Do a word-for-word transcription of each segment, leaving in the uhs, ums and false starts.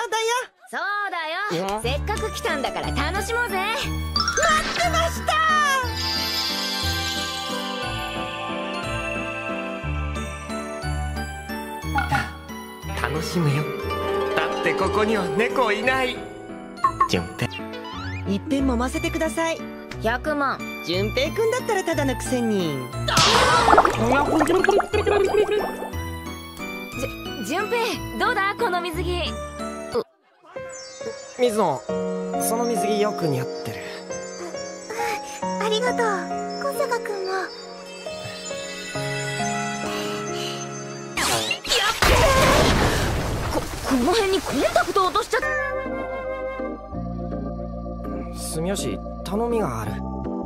そうだよ、せっかく来たんだから楽しもうぜ。 待ってました。 楽しむよ。だってここには猫いない。順平、 いっぺんもませてください。 ひゃくまん。 順平くんだったらただのくせに。 じゅ順平どうだこの水着。 水野、その水着よく似合ってる。 ありがとう。小坂くんも。 ここの辺にコンタクト落としちゃっ。 住吉、頼みがある。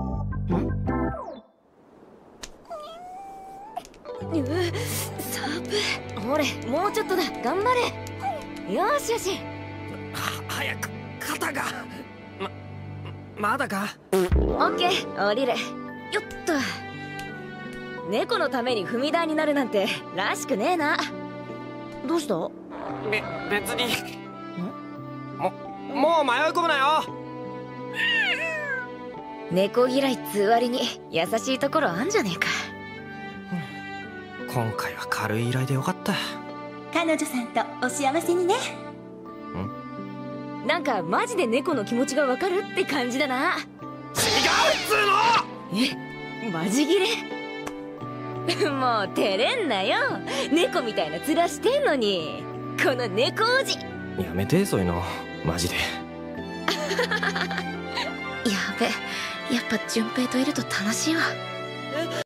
う寒い。ほれもうちょっとだ、頑張れ。よしよし。 は早く肩が。ままだか。 オッケー、降りる。よっと。猫のために踏み台になるなんてらしくねえな。どうした？ べ別に。ももう迷い込むなよ。 猫嫌いっつう割に優しいところあんじゃねえか。 今回は軽い依頼でよかった。 彼女さんとお幸せにね。 なんかマジで猫の気持ちがわかるって感じだな。 違うっつーの。え、マジギレ？もう照れんなよ。猫みたいな面してんのに。この猫おじ。 やめてそういうのマジで。 やべ、やっぱ順平といると楽しいわ。